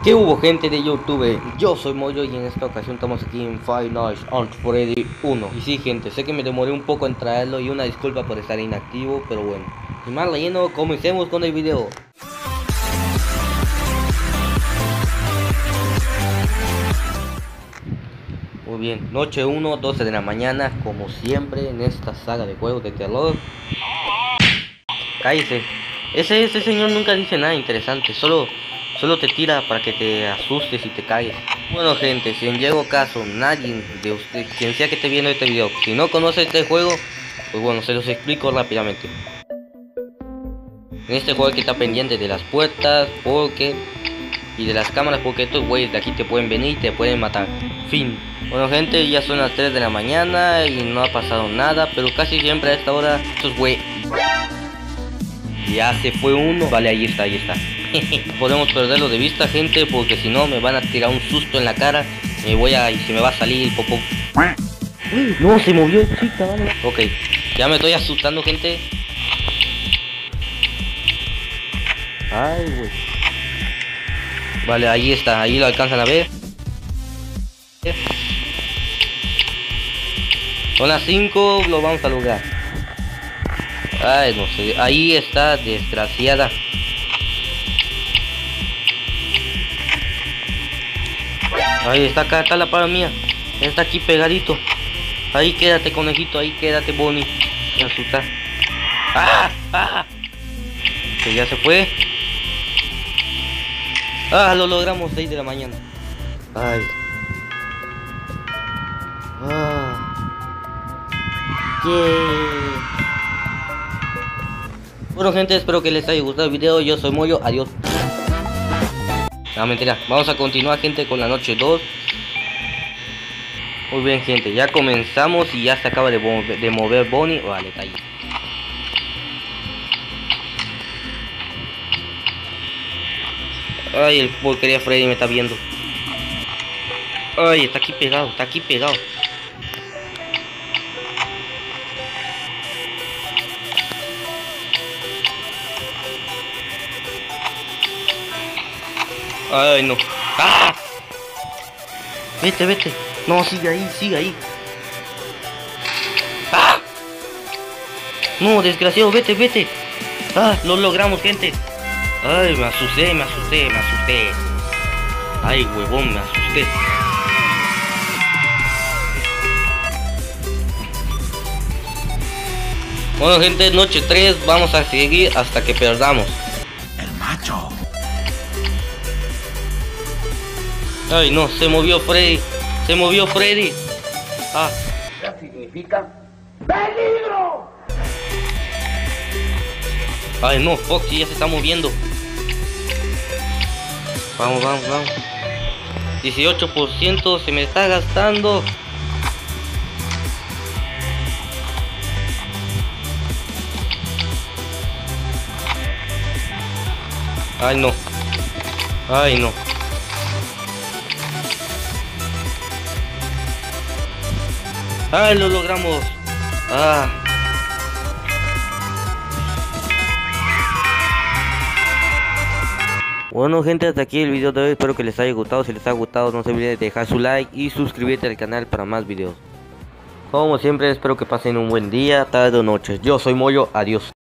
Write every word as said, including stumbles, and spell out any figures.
¿Qué hubo, gente de YouTube? Yo soy Moyo y en esta ocasión estamos aquí en Five Nights at Freddy uno. Y sí, gente, sé que me demoré un poco en traerlo y una disculpa por estar inactivo, pero bueno, sin más relleno, comencemos con el video. Muy bien, noche uno, doce de la mañana, como siempre en esta saga de juegos de terror. Cállese, ese, ese señor nunca dice nada interesante, solo... Solo te tira para que te asustes y te caes. Bueno, gente, si en llegó caso nadie de usted, quien sea que esté viendo este video, si no conoce este juego, pues bueno, se los explico rápidamente. En este juego hay que estar pendiente de las puertas, porque y de las cámaras, porque estos güeyes de aquí te pueden venir y te pueden matar. Fin. Bueno, gente, ya son las tres de la mañana y no ha pasado nada, pero casi siempre a esta hora estos güeyes... Ya se fue uno. Vale, ahí está, ahí está. Podemos perderlo de vista, gente, porque si no me van a tirar un susto en la cara. Me voy a... y se me va a salir el popó. No, se movió, chica, vale. Ok, ya me estoy asustando, gente. Ay, güey. Vale, ahí está, ahí lo alcanzan a ver. Son las cinco, lo vamos a lograr. Ay, no sé, ahí está, desgraciada. Ahí está, acá está la para mía. Está aquí pegadito. Ahí quédate, conejito, ahí quédate, Bonnie. Me asusta. ¡Ah! ¡Ah! Que ya se fue. Ah, lo logramos, seis de la mañana. Ay. Ah. Yeah. Bueno, gente, espero que les haya gustado el video. Yo soy Moyo, adiós. No, mentira, vamos a continuar, gente, con la noche dos. Muy bien, gente, ya comenzamos y ya se acaba de, de mover Bonnie. Vale, está ahí. Ay, el porquería Freddy me está viendo. Ay, está aquí pegado, está aquí pegado. Ay, no. ¡Ah! Vete, vete. No, sigue ahí, sigue ahí. ¡Ah! No, desgraciado, vete, vete. Ah, lo logramos, gente. Ay, me asusté, me asusté, me asusté. Ay, huevón, me asusté. Bueno, gente, noche tres, vamos a seguir hasta que perdamos. El macho. Ay, no, se movió Freddy. Se movió Freddy. Ah. ¿Qué significa? ¡Peligro! Ay, no, Foxy ya se está moviendo. Vamos, vamos, vamos. dieciocho por ciento se me está gastando. Ay, no. Ay, no. ¡Ay, lo logramos! ¡Ah! Bueno, gente, hasta aquí el video de hoy. Espero que les haya gustado. Si les ha gustado, no se olviden de dejar su like y suscribirte al canal para más videos. Como siempre, espero que pasen un buen día, tarde o noche. Yo soy Moyo, adiós.